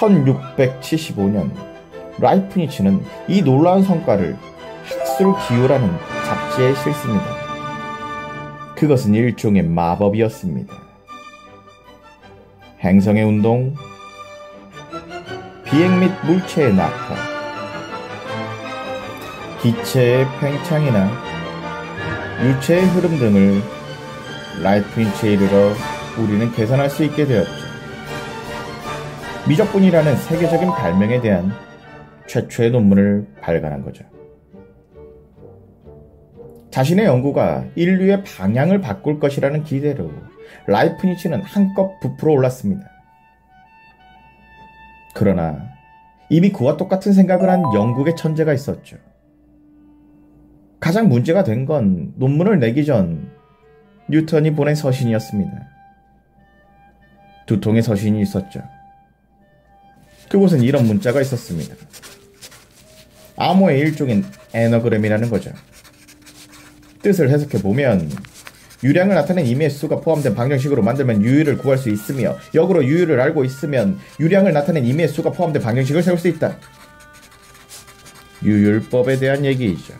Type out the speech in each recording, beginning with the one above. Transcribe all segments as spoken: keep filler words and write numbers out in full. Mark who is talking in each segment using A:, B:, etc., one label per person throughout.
A: 천육백칠십오 년 라이프니츠는 이 놀라운 성과를 학술기호라는 잡지에 실습니다. 그것은 일종의 마법이었습니다. 행성의 운동, 비행 및 물체의 낙하, 기체의 팽창이나 유체의 흐름 등을 라이프니츠에 이르러 우리는 계산할 수 있게 되었죠. 미적분이라는 세계적인 발명에 대한 최초의 논문을 발간한 거죠. 자신의 연구가 인류의 방향을 바꿀 것이라는 기대로 라이프니츠는 한껏 부풀어 올랐습니다. 그러나 이미 그와 똑같은 생각을 한 영국의 천재가 있었죠. 가장 문제가 된 건 논문을 내기 전 뉴턴이 보낸 서신이었습니다. 두 통의 서신이 있었죠. 그곳엔 이런 문자가 있었습니다. 암호의 일종인 애너그램이라는 거죠. 뜻을 해석해보면 유량을 나타낸 임의의 수가 포함된 방정식으로 만들면 유율을 구할 수 있으며 역으로 유율을 알고 있으면 유량을 나타낸 임의의 수가 포함된 방정식을 세울 수 있다. 유율법에 대한 얘기이죠.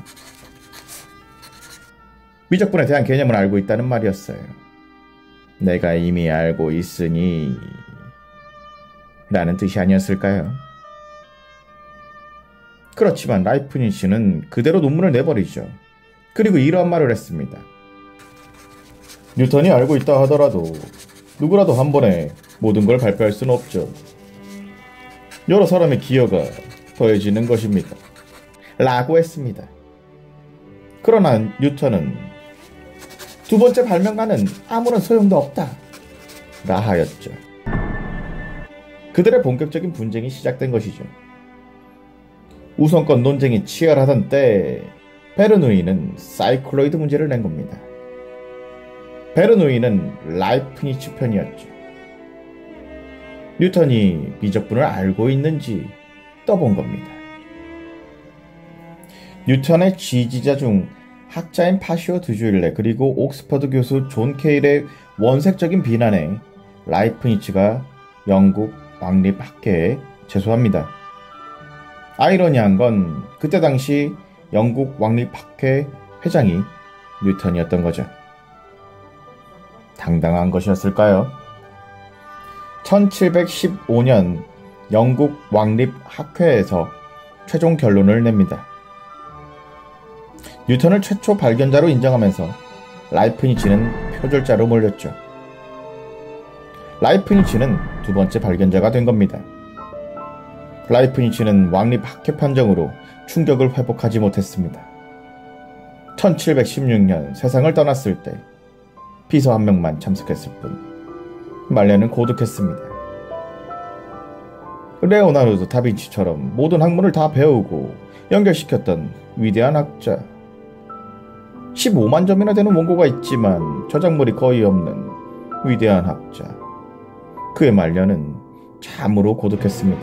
A: 미적분에 대한 개념을 알고 있다는 말이었어요. 내가 이미 알고 있으니 라는 뜻이 아니었을까요? 그렇지만 라이프니츠는 그대로 논문을 내버리죠. 그리고 이러한 말을 했습니다. 뉴턴이 알고 있다 하더라도 누구라도 한 번에 모든 걸 발표할 수는 없죠. 여러 사람의 기여가 더해지는 것입니다. 라고 했습니다. 그러나 뉴턴은 두 번째 발명가는 아무런 소용도 없다 라 하였죠. 그들의 본격적인 분쟁이 시작된 것이죠. 우선권 논쟁이 치열하던 때 베르누이는 사이클로이드 문제를 낸 겁니다. 베르누이는 라이프니츠 편이었죠. 뉴턴이 미적분을 알고 있는지 떠본 겁니다. 뉴턴의 지지자 중 학자인 파시오 드주일레 그리고 옥스퍼드 교수 존 케일의 원색적인 비난에 라이프니츠가 영국 왕립학회에 제소합니다. 아이러니한 건 그때 당시 영국 왕립학회 회장이 뉴턴이었던 거죠. 당당한 것이었을까요? 천칠백십오 년 영국 왕립학회에서 최종 결론을 냅니다. 뉴턴을 최초 발견자로 인정하면서 라이프니츠는 표절자로 몰렸죠. 라이프니츠는 두 번째 발견자가 된 겁니다. 라이프니츠는 왕립학회 판정으로 충격을 회복하지 못했습니다. 천칠백십육 년 세상을 떠났을 때 비서 한 명만 참석했을 뿐 말레는 고독했습니다. 레오나르도 다빈치처럼 모든 학문을 다 배우고 연결시켰던 위대한 학자. 십오만 점이나 되는 원고가 있지만 저작물이 거의 없는 위대한 학자. 그의 말년은 참으로 고독했습니다.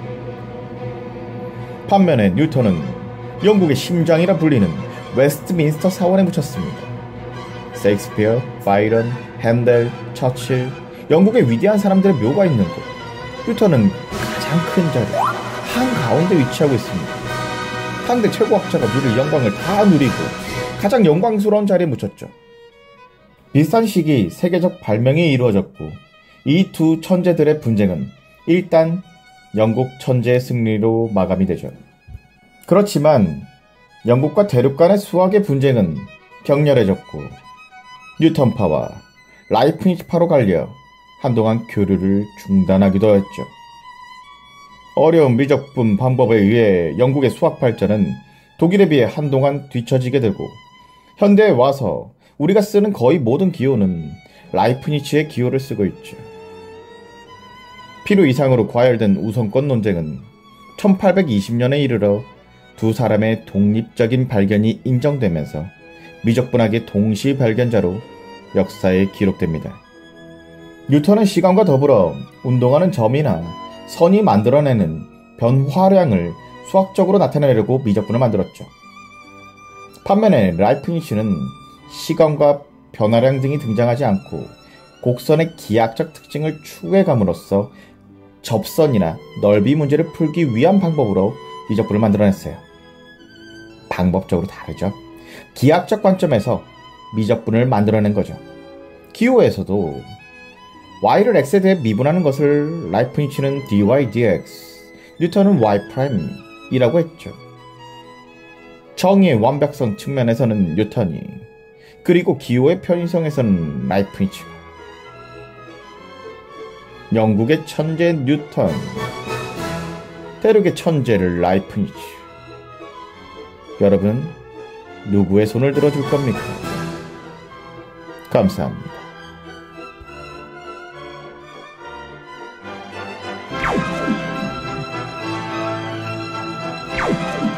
A: 반면에 뉴턴은 영국의 심장이라 불리는 웨스트민스터 사원에 묻혔습니다. 셰익스피어, 바이런, 핸델, 처칠, 영국의 위대한 사람들의 묘가 있는 곳. 뉴턴은 가장 큰 자리, 한가운데 위치하고 있습니다. 당대 최고학자가 누릴 영광을 다 누리고 가장 영광스러운 자리에 묻혔죠. 비슷한 시기 세계적 발명이 이루어졌고 이 두 천재들의 분쟁은 일단 영국 천재의 승리로 마감이 되죠. 그렇지만 영국과 대륙 간의 수학의 분쟁은 격렬해졌고 뉴턴파와 라이프니츠파로 갈려 한동안 교류를 중단하기도 했죠. 어려운 미적분 방법에 의해 영국의 수학 발전은 독일에 비해 한동안 뒤처지게 되고 현대에 와서 우리가 쓰는 거의 모든 기호는 라이프니츠의 기호를 쓰고 있죠. 필요 이상으로 과열된 우선권 논쟁은 천팔백이십 년에 이르러 두 사람의 독립적인 발견이 인정되면서 미적분학의 동시 발견자로 역사에 기록됩니다. 뉴턴은 시간과 더불어 운동하는 점이나 선이 만들어내는 변화량을 수학적으로 나타내려고 미적분을 만들었죠. 반면에 라이프니츠는 시간과 변화량 등이 등장하지 않고 곡선의 기하학적 특징을 추구해감으로써 접선이나 넓이 문제를 풀기 위한 방법으로 미적분을 만들어냈어요. 방법적으로 다르죠. 기하학적 관점에서 미적분을 만들어낸 거죠. 기호에서도 y를 x에 대해 미분하는 것을 라이프니츠는 dy dx, 뉴턴은 y'이라고 했죠. 정의의 완벽성 측면에서는 뉴턴이, 그리고 기호의 편의성에서는 라이프니츠가. 영국의 천재 뉴턴, 대륙의 천재를 라이프니츠. 여러분, 누구의 손을 들어줄 겁니까? 감사합니다.
B: you